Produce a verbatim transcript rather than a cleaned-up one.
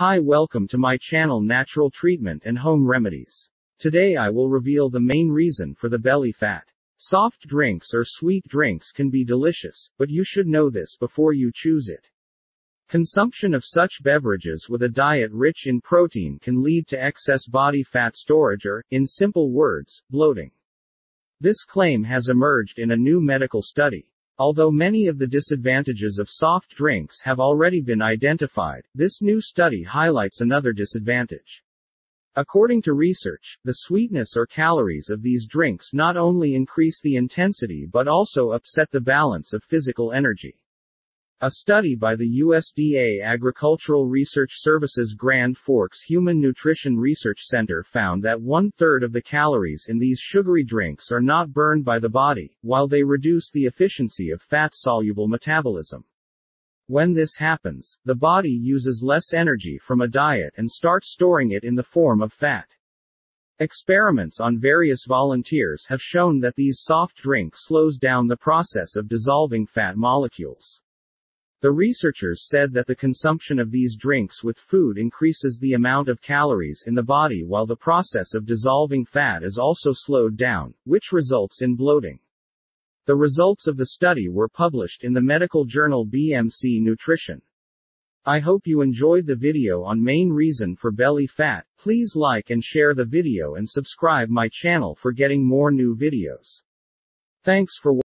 Hi, welcome to my channel Natural Treatment and Home Remedies. Today I will reveal the main reason for the belly fat. Soft drinks or sweet drinks can be delicious, but you should know this before you choose it. Consumption of such beverages with a diet rich in protein can lead to excess body fat storage or, in simple words, bloating. This claim has emerged in a new medical study. Although many of the disadvantages of soft drinks have already been identified, this new study highlights another disadvantage. According to research, the sweetness or calories of these drinks not only increase the intensity but also upset the balance of physical energy. A study by the U S D A Agricultural Research Services Grand Forks Human Nutrition Research Center found that one-third of the calories in these sugary drinks are not burned by the body, while they reduce the efficiency of fat-soluble metabolism. When this happens, the body uses less energy from a diet and starts storing it in the form of fat. Experiments on various volunteers have shown that these soft drinks slows down the process of dissolving fat molecules. The researchers said that the consumption of these drinks with food increases the amount of calories in the body while the process of dissolving fat is also slowed down, which results in bloating. The results of the study were published in the medical journal B M C Nutrition. I hope you enjoyed the video on main reason for belly fat. Please like and share the video and subscribe my channel for getting more new videos. Thanks for watching.